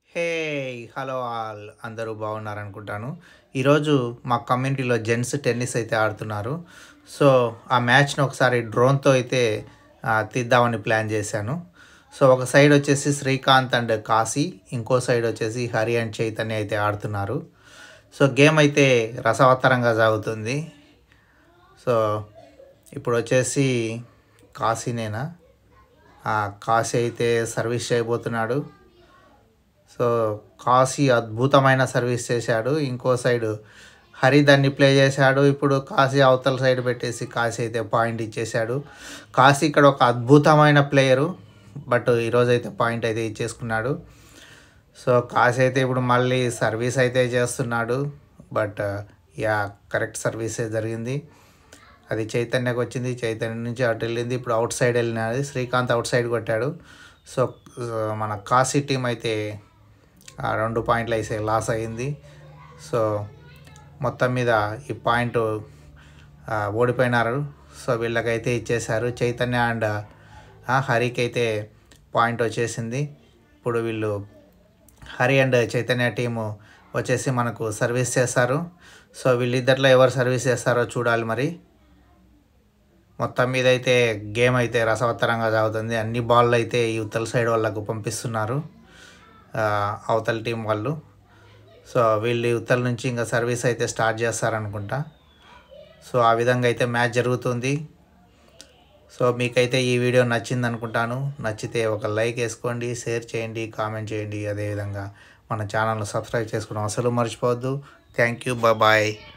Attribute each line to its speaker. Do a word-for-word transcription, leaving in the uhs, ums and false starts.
Speaker 1: Hey hello all అందరూ బాగున్నారనుకుంటాను. ఈరోజు మా కమ్యూనిటీలో జెంట్స్ టెన్నిస్ అయితే ఆడుతున్నారు. సో, ఆ మ్యాచ్‌ని ఒకసారి డ్రోన్‌తో అయితే ఆహ్, తీద్దామని ప్లాన్ చేశాను. సో, ఒక సైడ్ వచ్చేసి శ్రీకాంత్ అండ్ కాశీ, ఇంకో సైడ్ వచ్చేసి హరి అండ్ చైతన్య అయితే ఆడుతున్నారు. సో, గేమ్ అయితే రసవత్తరంగా సాగుతుంది. సో, ఇప్పుడొచ్చేసి కాశీనేనా? ఆ! కాశీ అయితే సర్వీస్ చేయబోతున్నాడు. సో, కాశీ అద్భుతమైన సర్వీస్ చేశాడు. ఇంకో సైడు హరి దాన్ని ప్లే చేశాడు. ఇప్పుడు కాశీ అవతల సైడ్ పెట్టేసి కాశీ అయితే పాయింట్ ఇచ్చేశాడు. కాశీ ఇక్కడ ఒక అద్భుతమైన ప్లేయరు. బట్ ఈరోజైతే పాయింట్ అయితే ఇచ్చేసుకున్నాడు. సో, కాశీ అయితే ఇప్పుడు మళ్ళీ సర్వీస్ అయితే చేస్తున్నాడు. But yeah! కరెక్ట్ సర్వీసే జరిగింది. అది చైతన్యకి వచ్చింది. చైతన్య నుంచి అటు వెళ్ళింది. ఇప్పుడు అవుట్ సైడ్ వెళ్ళినది. శ్రీకాంత్ అవుట్ సైడ్ కొట్టాడు. సో, మన కాశీ టీం అయితే ఆ రెండు పాయింట్లు అయితే లాస్ అయ్యింది. సో, మొత్తం మీద ఈ పాయింట్ ఓడిపోయినారు. సో, వీళ్ళకైతే ఇచ్చేశారు. చైతన్య అండ్ హరికి అయితే పాయింట్ వచ్చేసింది. ఇప్పుడు వీళ్ళు హరి అండ్ చైతన్య టీము వచ్చేసి మనకు సర్వీస్ చేస్తారు. సో, వీళ్ళిద్దరిలో ఎవరు సర్వీస్ చేస్తారో చూడాలి మరి. మొత్తం మీద అయితే గేమ్ అయితే రసవత్తరంగా సాగుతుంది. అన్ని బాళ్ళు అయితే ఈ ఉత్తల సైడ్ వాళ్ళకు పంపిస్తున్నారు అవతల టీం వాళ్ళు. సో, వీళ్ళు ఉత్తల నుంచి ఇంకా సర్వీస్ అయితే స్టార్ట్ చేస్తారనుకుంటా. సో, ఆ విధంగా అయితే మ్యాచ్ జరుగుతుంది. సో, మీకైతే ఈ వీడియో నచ్చింది అనుకుంటాను. నచ్చితే ఒక లైక్ వేసుకోండి, షేర్ చేయండి, కామెంట్ చేయండి. అదేవిధంగా మన ఛానల్ను సబ్స్క్రైబ్ చేసుకోవడం అసలు మర్చిపోవద్దు. Thank you, bye.